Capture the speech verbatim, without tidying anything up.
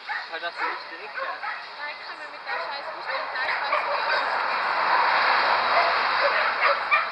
Weil das nicht direkt fährt. Nein, kann man mit der scheiß Richtung gleich was